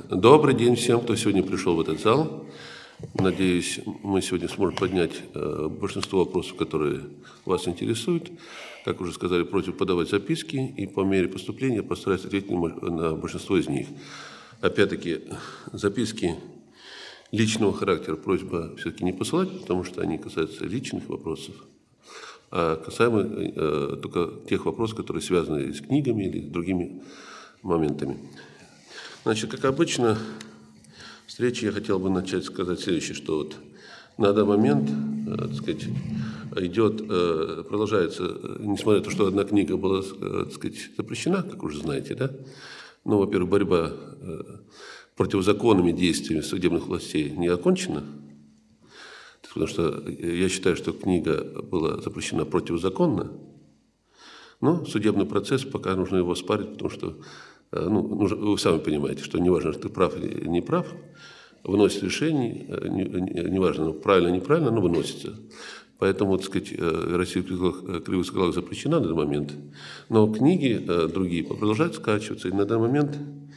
Добрый день всем, кто сегодня пришел в этот зал. Надеюсь, мы сегодня сможем поднять большинство вопросов, которые вас интересуют. Как уже сказали, просьба подавать записки, и по мере поступления постараюсь ответить на большинство из них. Опять-таки, записки личного характера просьба все-таки не посылать, потому что они касаются личных вопросов, а касаемо только тех вопросов, которые связаны с книгами или с другими моментами. Значит, как обычно, встречи я хотел бы начать сказать следующее, что вот на данный момент, так сказать, продолжается, несмотря на то, что одна книга была, так сказать, запрещена, как уже знаете, да, ну, во-первых, борьба противозаконными действиями судебных властей не окончена, потому что я считаю, что книга была запрещена противозаконно, но судебный процесс, пока нужно его оспарить, потому что, вы сами понимаете, что неважно, что ты прав или не прав, выносит решение, неважно, правильно или неправильно, оно выносится. Поэтому, так сказать, Россия кривых скалах запрещена на данный момент, но книги другие продолжают скачиваться, и на данный момент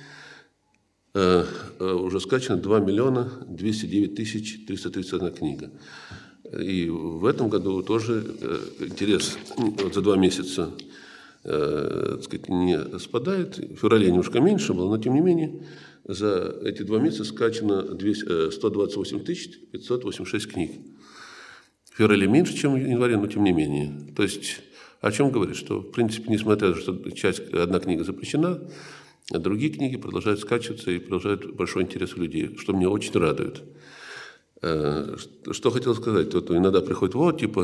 уже скачано 2 209 331 книга. И в этом году тоже интерес за 2 месяца, так сказать, не спадает. В феврале немножко меньше было, но тем не менее за эти 2 месяца скачано 128 586 книг. В феврале меньше, чем в январе, но тем не менее. То есть о чем говорит? Что, в принципе, несмотря на то, что одна книга запрещена, а другие книги продолжают скачиваться и продолжают большой интерес у людей, что меня очень радует. Что хотел сказать? Вот иногда приходит,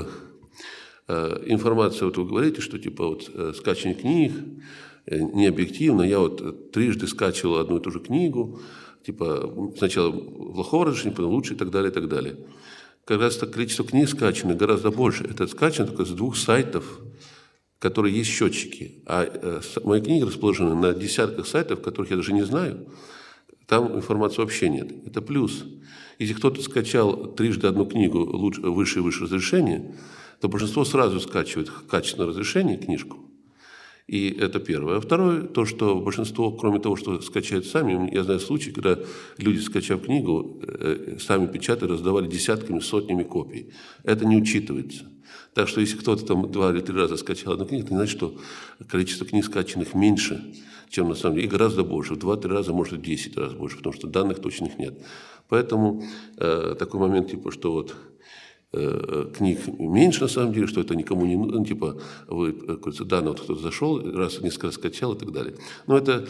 информация, вот вы говорите, что скачивание книг не объективно. Я вот трижды скачивал одну и ту же книгу, сначала плохого разрешения, потом лучше и так далее, и так далее. Как раз количество книг скачано гораздо больше. Это скачано только с 2 сайтов, которые есть счетчики. А мои книги расположены на десятках сайтов, которых я даже не знаю. Там информации вообще нет. Это плюс. Если кто-то скачал трижды одну книгу выше и выше разрешения, то большинство сразу скачивает качественное разрешение, книжку. И это первое. А второе, то, что большинство, кроме того, что скачают сами, я знаю случаи, когда люди, скачав книгу, сами печатают, раздавали десятками, сотнями копий. Это не учитывается. Так что если кто-то там 2 или 3 раза скачал одну книгу, это не значит, что количество книг скачанных меньше, чем на самом деле, и гораздо больше. В 2-3 раза, может, в 10 раз больше, потому что данных точных нет. Поэтому такой момент, что книг меньше на самом деле, что это никому не нужно, кто-то зашел, раз несколько раз скачал и так далее. Но это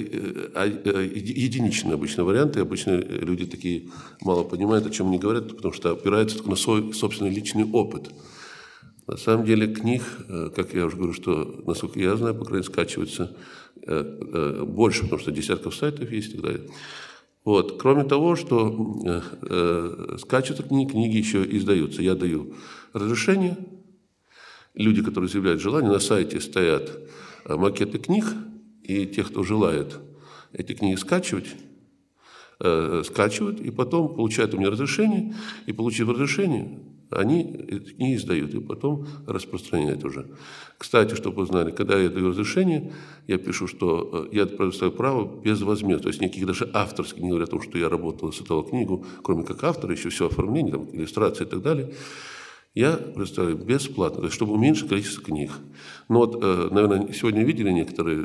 единичные обычно варианты, обычно люди такие мало понимают, о чем они говорят, потому что опираются только на свой собственный личный опыт. На самом деле книг, как я уже говорю, что, насколько я знаю, по крайней мере, скачивается больше, потому что десятков сайтов есть и так далее. Вот. Кроме того, что скачиваются книги еще издаются. Я даю разрешение. Люди, которые заявляют желание, на сайте стоят макеты книг, и те, кто желает эти книги скачивать, скачивают, и потом получают у меня разрешение, и, получив разрешение, они эти книги издают, и потом распространяют уже. Кстати, чтобы вы знали, когда я даю разрешение, я пишу, что я предоставляю право безвозмездно, то есть никаких даже авторских, не говоря о том, что я работал, создавал книгу, кроме как автора, еще все оформление, там, иллюстрации и так далее, я предоставляю бесплатно, то есть чтобы уменьшить количество книг. Но вот, наверное, сегодня видели некоторые,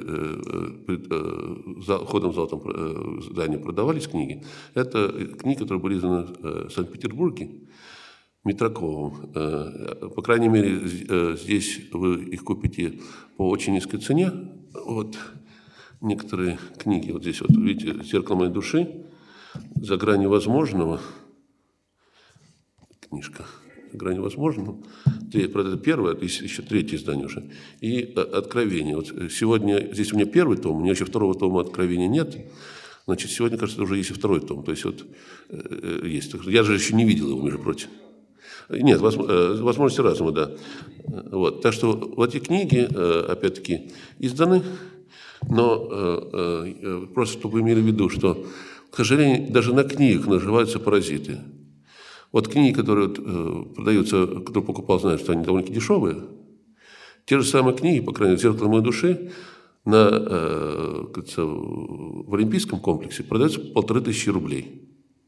ходом в зал там здания продавались книги. Это книги, которые были изданы в Санкт-Петербурге, Митраковым. По крайней мере, здесь вы их купите по очень низкой цене. Вот некоторые книги, вот здесь вот, видите, «Зеркало моей души», «За гранью возможного», книжка «За гранью возможного», это первое, еще 3-е издание уже, и «Откровение». Вот сегодня, здесь у меня 1-й том, у меня еще 2-го тома «Откровения» нет. Значит, сегодня, кажется, уже есть и 2-й том. То есть вот есть. Я же еще не видел его, между прочим. Нет, возможности разума, да. Вот. Так что вот эти книги, опять-таки, изданы, но просто чтобы вы имели в виду, что, к сожалению, даже на книгах наживаются паразиты. Вот книги, которые продаются, кто покупал, знает, что они довольно-таки дешевые. Те же самые книги, по крайней мере, «Зеркало моей души», в Олимпийском комплексе продается 1500 рублей.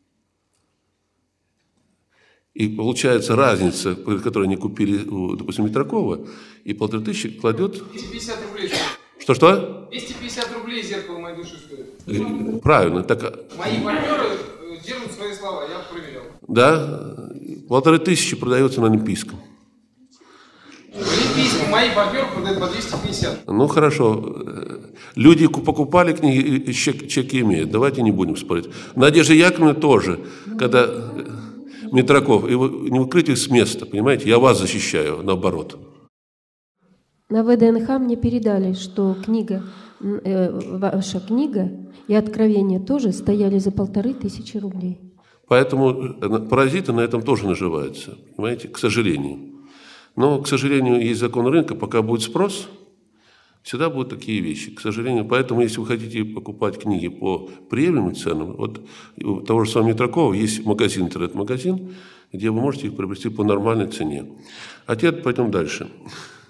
И получается разница, которую они купили, допустим, Митракова, и 1500 кладет... 250 рублей. Что? 250 рублей зеркало моей души стоит. Правильно. Так... Мои партнеры держат свои слова, я проверял. Да, 1500 продается на Олимпийском. В Олимпийском мои партнеры продают по 250. Ну, хорошо. Люди покупали книги и чеки имеют. Давайте не будем спорить. Надежда Яковлевна тоже, когда Митраков, его не выкрыть их с места, понимаете? Я вас защищаю, наоборот. На ВДНХ мне передали, что ваша книга и Откровение тоже стояли за 1500 рублей. Поэтому паразиты на этом тоже наживаются, понимаете, к сожалению. Но, к сожалению, есть закон рынка, пока будет спрос, всегда будут такие вещи, к сожалению. Поэтому, если вы хотите покупать книги по приемлемым ценам, вот у того же самого Митракова есть магазин, интернет-магазин, где вы можете их приобрести по нормальной цене. А теперь пойдем дальше.